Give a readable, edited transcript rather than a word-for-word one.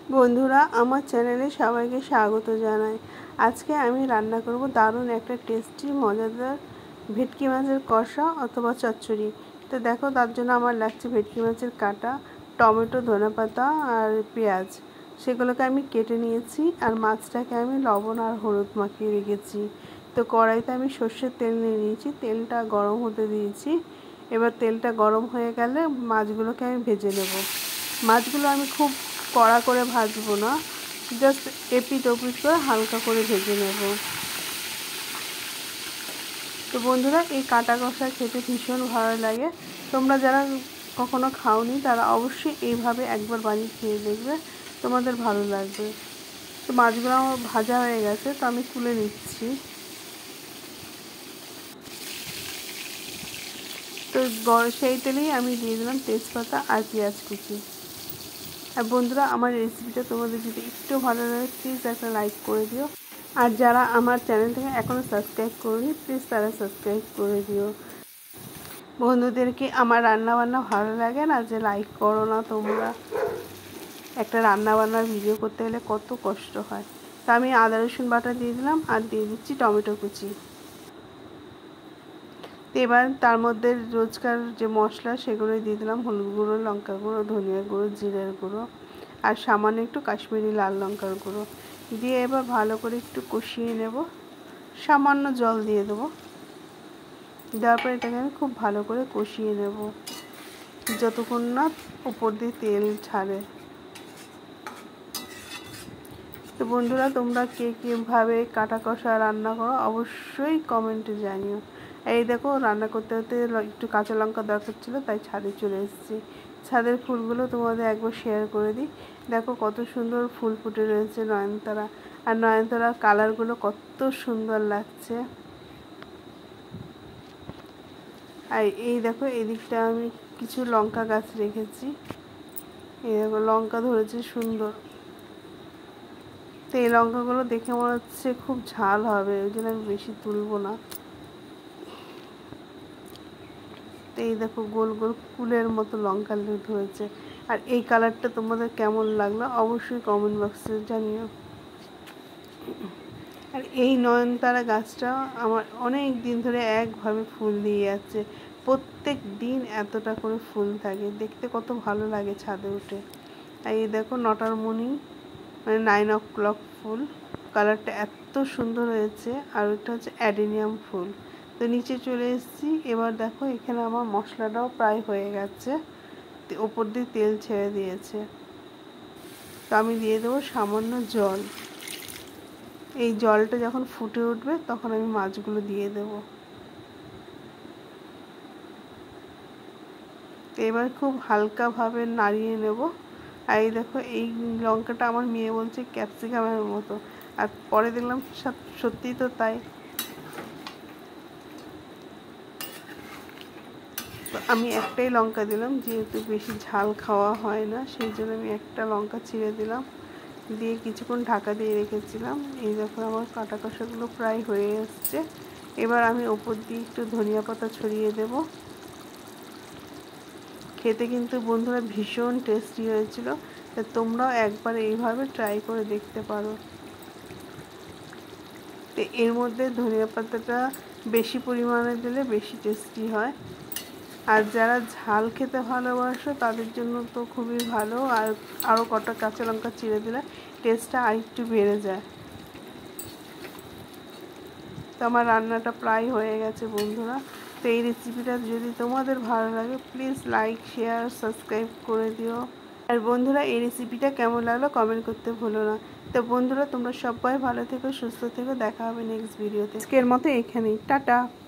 বন্ধুরা, আমার চ্যানেলে সবাইকে স্বাগত জানাই। আজকে আমি রান্না করব দারুণ একটা টেস্টি মজাদার ভেটকি মাছের কষা অথবা চচ্চড়ি। তো দেখো, তার জন্য আমার লাগছে ভেটকি মাছের কাটা, টমেটো, ধনেপাতা আর পেঁয়াজ। সেগুলোকে আমি কেটে নিয়েছি, আর মাছটাকে আমি লবণ আর হলুদ মাখিয়ে রেখেছি। তো কড়াইতে আমি সর্ষের তেল নিয়ে নিয়েছি, তেলটা গরম হতে দিয়েছি। এবার তেলটা গরম হয়ে গেলে মাছগুলোকে আমি ভেজে নেব। মাছগুলো আমি খুব কড়া করে ভাজবো না, জাস্ট এপিট ওপিট করে হালকা করে ভেজে নেব। তো বন্ধুরা, এই কাটা কষা খেতে ভীষণ ভালো লাগে। তোমরা যারা কখনো খাওনি তারা অবশ্যই এইভাবে একবার বানিয়ে খেয়ে দেখবে, তোমাদের ভালো লাগবে। তো মাছগুলো আমার ভাজা হয়ে গেছে, তো আমি তুলে নিচ্ছি। তো সেই তেলেই আমি দিয়ে দিলাম তেজপাতা আর পেঁয়াজ কুচি। আর বন্ধুরা, আমার রেসিপিটা তোমাদের যদি একটু ভালো লাগে প্লিজ একটা লাইক করে দিও। আর যারা আমার চ্যানেলটাকে এখনও সাবস্ক্রাইব করোনি প্লিজ তারা সাবস্ক্রাইব করে দিও। বন্ধুদেরকে আমার রান্নাবান্না ভালো লাগে না যে লাইক করো না তোমরা? একটা রান্নাবান্নার ভিডিও করতে গেলে কত কষ্ট হয়। তা আমি আদা রসুন বাটা দিয়ে দিলাম, আর দিয়ে দিচ্ছি টমেটো কুচি। এবার তার মধ্যে রোজকার যে মশলা সেগুলোই দিয়ে দিলাম, হলুদ গুঁড়ো, লঙ্কা গুঁড়ো, ধনিয়া গুঁড়ো, জিরের গুঁড়ো আর সামান্য একটু কাশ্মীরি লাল লঙ্কার গুঁড়ো দিয়ে এবার ভালো করে একটু কষিয়ে নেব। সামান্য জল দিয়ে দেবো। দেওয়ার পর এটাকে আমি খুব ভালো করে কষিয়ে নেব যতক্ষণ না উপর দিয়ে তেল ছাড়ে। তো বন্ধুরা, তোমরা কে কীভাবে কাটা কষা রান্না করো অবশ্যই কমেন্টে জানিও। এই দেখো, রান্না করতে করতে একটু কাঁচা লঙ্কা দরকার ছিল, তাই ছাদে চলে এসেছি। ছাদের ফুলগুলো তোমাদের একবার শেয়ার করে দিই। দেখো কত সুন্দর ফুল ফুটে রয়েছে নয়নতারা, আর নয়নতারার কালারগুলো কত সুন্দর লাগছে। আর এই দেখো, এদিকটা আমি কিছু লঙ্কা গাছ রেখেছি। এই দেখো, লঙ্কা ধরেছে সুন্দর। তো এই লঙ্কাগুলো দেখে মনে হচ্ছে খুব ঝাল হবে, ওই জন্য আমি বেশি তুলব না। তো এই দেখো, গোল গোল ফুলের মতো লঙ্কা ধরেছে। আর এই কালারটা তোমাদের কেমন লাগলো অবশ্যই কমেন্ট বক্সে জানিও। আর এই নয়নতারা গাছটা আমার অনেক দিন ধরে একভাবে ফুল দিয়ে যাচ্ছে। প্রত্যেক দিন এতটা করে ফুল থাকে, দেখতে কত ভালো লাগে ছাদে উঠে। আর এই দেখো, নটার মণি মানে 9 o'clock ফুল, কালারটা এত সুন্দর হয়েছে। আর ওইটা হচ্ছে অ্যাডেনিয়াম ফুল। তো নিচে চলে এসেছি। এবার দেখো, এখানে আমার মশলাটাও প্রায় হয়ে গেছে, ওপর দিয়ে তেল ছেড়ে দিয়েছে। তো আমি দিয়ে দেবো সামান্য জল। এই জলটা যখন ফুটে উঠবে তখন আমি মাছগুলো দিয়ে দেব। তো এবার খুব হালকাভাবে নাড়িয়ে নেব। আর এই দেখো, এই লঙ্কাটা আমার মেয়ে বলছে ক্যাপসিকামের মতো, আর পরে দেখলাম সত্যিই তো তাই। তো আমি একটাই লঙ্কা দিলাম, যেহেতু বেশি ঝাল খাওয়া হয় না সেই জন্য আমি একটা লঙ্কা ছিঁড়ে দিলাম, দিয়ে কিছুক্ষণ ঢাকা দিয়ে রেখেছিলাম। এই দেখো, আমার কাটা কষাগুলো প্রায় হয়ে এসছে। এবার আমি ওপর দিয়ে একটু ধনিয়া পাতা ছড়িয়ে দেব। খেতে কিন্তু বন্ধুরা ভীষণ টেস্টি হয়েছিল। তা তোমরাও একবার এইভাবে ট্রাই করে দেখতে পারো। তো এর মধ্যে ধনিয়া পাতাটা বেশি পরিমাণে দিলে বেশি টেস্টি হয়। আর যারা ঝাল খেতে ভালোবাসো তাদের জন্য তো খুবই ভালো, আর আরও কটা কাঁচা লঙ্কা চিড়ে দিলে টেস্টটা আরেকটু বেড়ে যায়। তো আমার রান্নাটা প্রায় হয়ে গেছে বন্ধুরা। তো এই রেসিপিটা যদি তোমাদের ভালো লাগে প্লিজ লাইক, শেয়ার, সাবস্ক্রাইব করে দিও। আর বন্ধুরা, এই রেসিপিটা কেমন লাগলো কমেন্ট করতে ভুলো না। তো বন্ধুরা, তোমরা সবাই ভালো থেকো, সুস্থ থেকো, দেখা হবে নেক্সট ভিডিওতে। আজকের মতো এখানেই, টাটা।